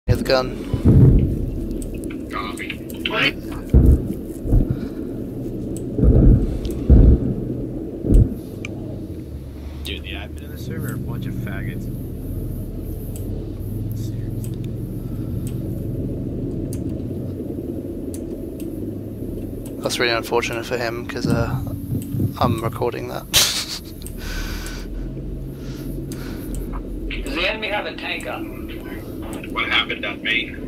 Near the gun. Copy. Dude, the admin in the server are a bunch of faggots. Seriously. That's really unfortunate for him because I'm recording that. Does the enemy have a tank up? What happened on me?